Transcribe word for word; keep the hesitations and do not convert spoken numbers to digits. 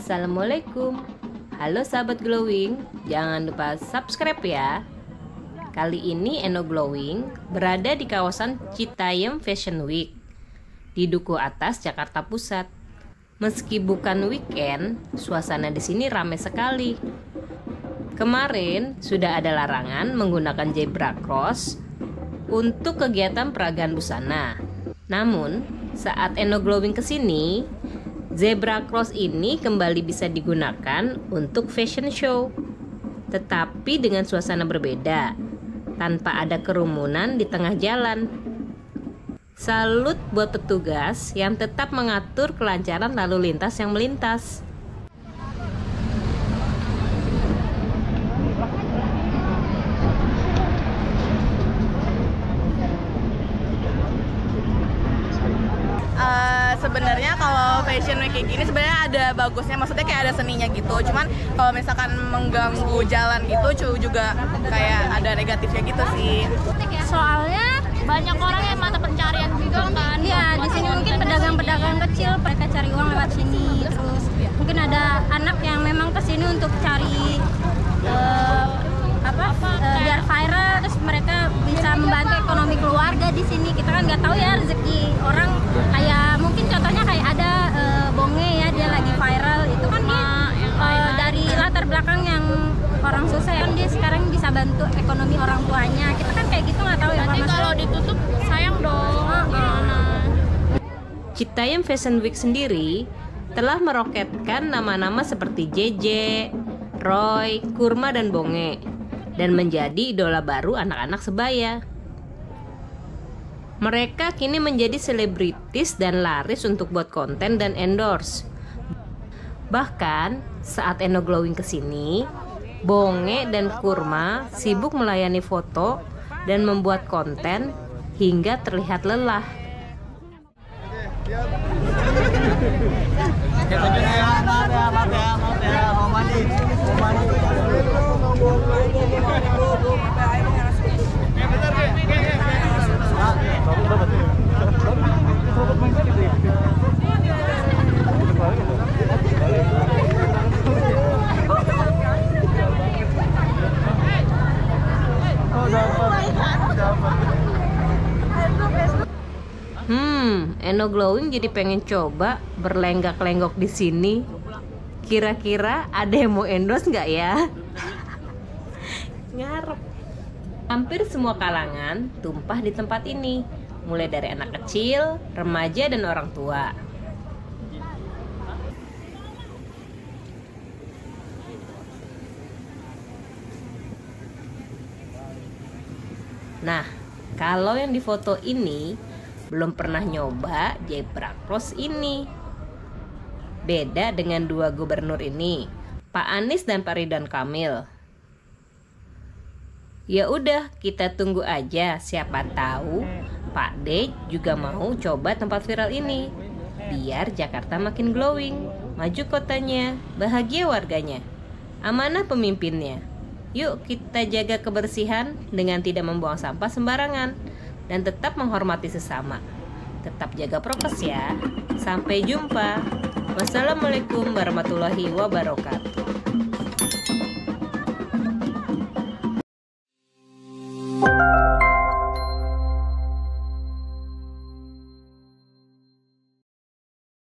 Assalamualaikum. Halo sahabat glowing, jangan lupa subscribe ya. Kali ini Eno Glowing berada di kawasan Citayam Fashion Week di Duku Atas, Jakarta Pusat. Meski bukan weekend, suasana di sini ramai sekali. Kemarin sudah ada larangan menggunakan zebra cross untuk kegiatan peragaan busana. Namun, saat Eno Glowing kesini, zebra cross ini kembali bisa digunakan untuk fashion show, tetapi dengan suasana berbeda, tanpa ada kerumunan di tengah jalan. Salut buat petugas yang tetap mengatur kelancaran lalu lintas yang melintas. Uh, sebenarnya kalau fashion week kayak gini sebenarnya ada bagusnya, maksudnya kayak ada seninya gitu. Cuman kalau misalkan mengganggu jalan gitu juga kayak ada negatifnya gitu sih. Soalnya banyak orang yang mata pencarian juga kan. Iya, di sini mungkin pedagang-pedagang kecil mereka cari uang lewat sini. Terus mungkin ada anak yang memang kesini untuk cari uh, apa, apa uh, biar viral, terus mereka bisa membantu ekonomi keluarga di sini. Kita kan nggak tahu ya rezeki orang, kayak mungkin contohnya kayak ada uh, Bonge ya, dia lagi viral itu kan dia uh, dari latar belakang yang orang susah kan, dia sekarang bisa bantu ekonomi orang tuanya. Kita kan kayak gitu nggak tahu ya. Nanti kalau ditutup sayang dong. Uh, uh. Citayam Fashion Week sendiri telah meroketkan nama-nama seperti J J, Roy, Kurma, dan Bonge, dan menjadi idola baru anak-anak sebaya. Mereka kini menjadi selebritis dan laris untuk buat konten dan endorse. Bahkan saat Eno Glowing kesini, Bonge dan Kurma sibuk melayani foto dan membuat konten hingga terlihat lelah. Hmm, Eno Glowing jadi pengen coba berlenggak-lenggok di sini. Kira-kira ada yang mau endorse nggak ya? Ngarep. Hampir semua kalangan tumpah di tempat ini, mulai dari anak kecil, remaja, dan orang tua. Nah, kalau yang di foto ini belum pernah nyoba zebra cross ini. Beda dengan dua gubernur ini, Pak Anies dan Pak Ridwan Kamil. Ya udah, kita tunggu aja, siapa tahu Pak D juga mau coba tempat viral ini. Biar Jakarta makin glowing, maju kotanya, bahagia warganya, amanah pemimpinnya. Yuk kita jaga kebersihan dengan tidak membuang sampah sembarangan dan tetap menghormati sesama. Tetap jaga prokes ya. Sampai jumpa. Wassalamualaikum warahmatullahi wabarakatuh.